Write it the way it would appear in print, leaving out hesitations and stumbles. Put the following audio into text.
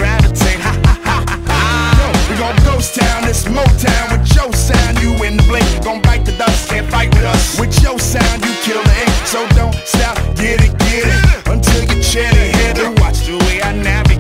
gravitate. Ha ha ha ha. Yo, we gon' ghost town, this Motown with your sound. You in the blink, gon' bite the dust, can't fight with us. With your sound, you kill the ink, so don't stop, get it, until you chat it. Hit it. Watch the way I navigate.